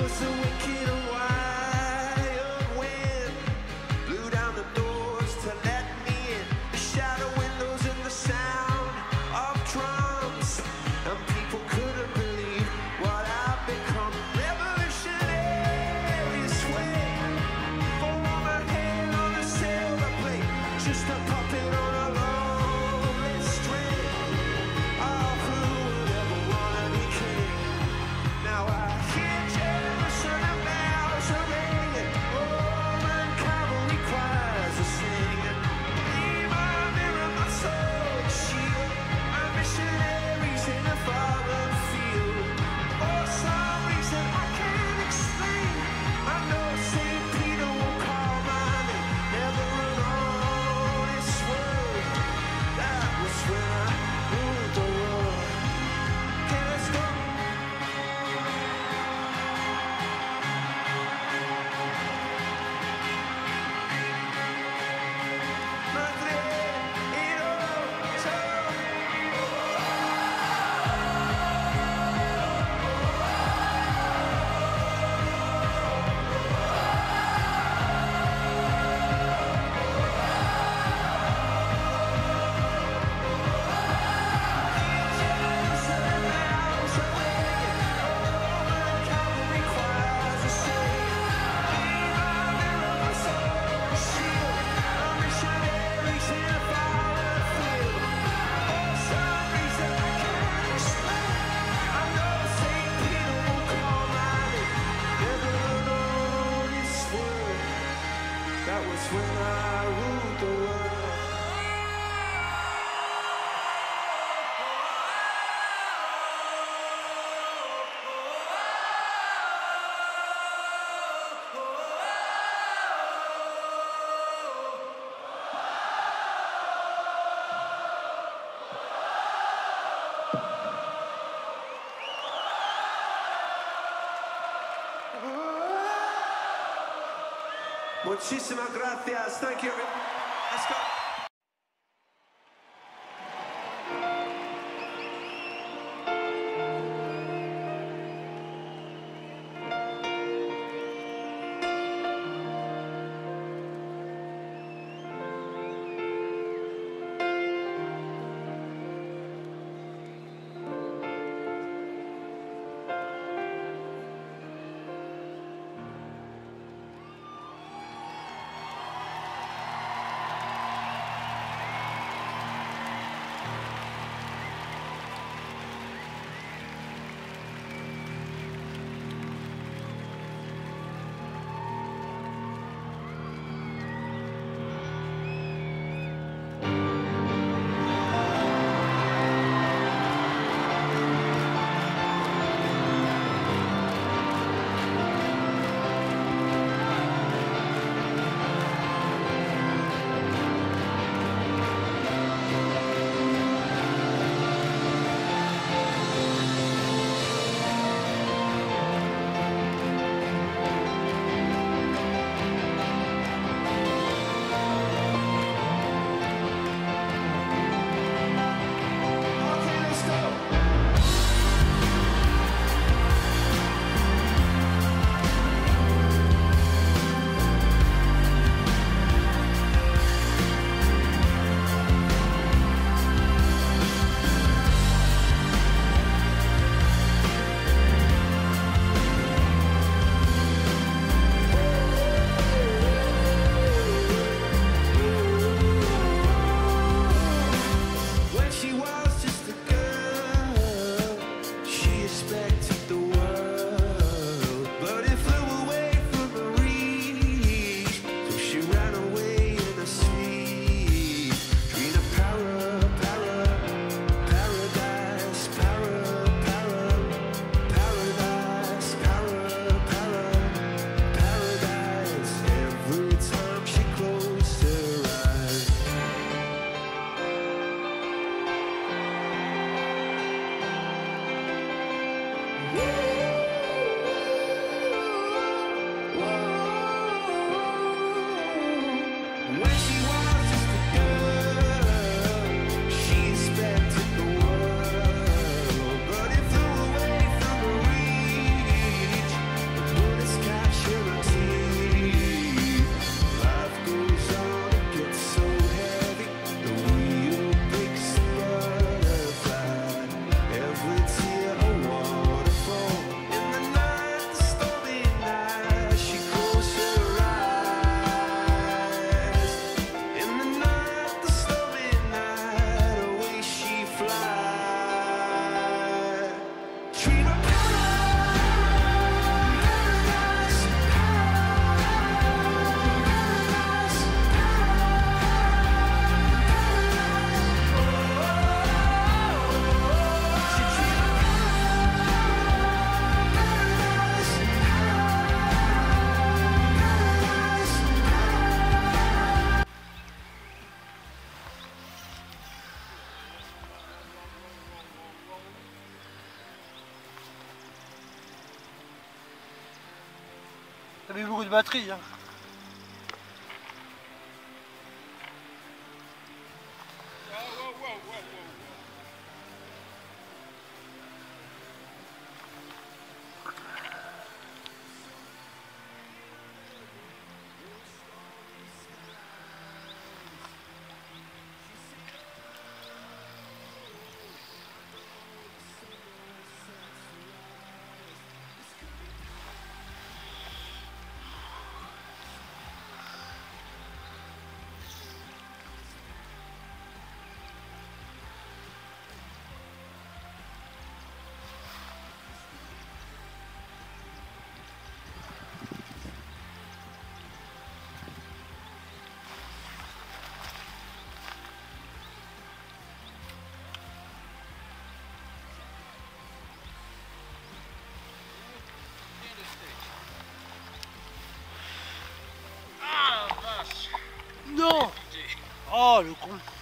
was a wicked wild wind, blew down the doors to let me in. The shadow windows and the sound of drums, and people couldn't believe what I've become. Revolutionary swing, for my head on a silver plate, just a puppet on a lonely string. Oh, who would ever wanna be king? Now I hear Jerusalem bells are ringing, Roman cavalry choirs are singing. Leave my mirror, my soul, shield, my missionaries in a foreign field. For some reason I can't explain, I know St. Peter will call my name. Never an honest word, that was when I ruled the world. Okay, let's go. Madre, that was when I ruled the world. Muchísimas gracias. Thank you. Let's go. Ça met beaucoup de batterie. Hein. Non. Oh le con.